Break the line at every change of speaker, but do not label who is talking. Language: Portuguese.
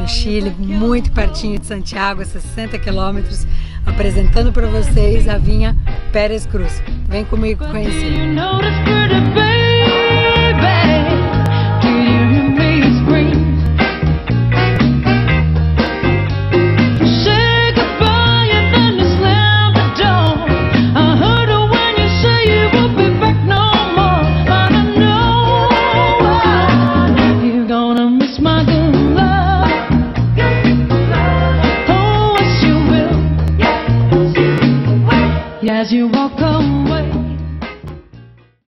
no Chile, muito pertinho de Santiago, 60 quilômetros, apresentando para vocês a vinha Pérez Cruz. Vem comigo conhecer.